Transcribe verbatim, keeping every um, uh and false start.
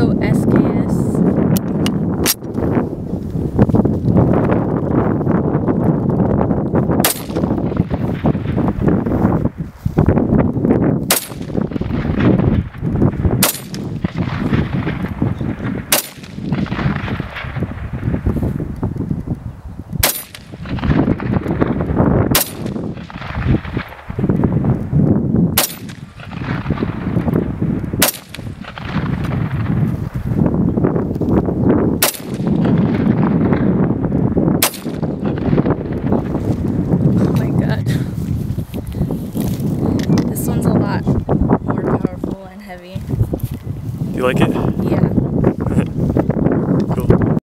Yugo S K S. This one's a lot more powerful and heavy. Do you like it? Yeah.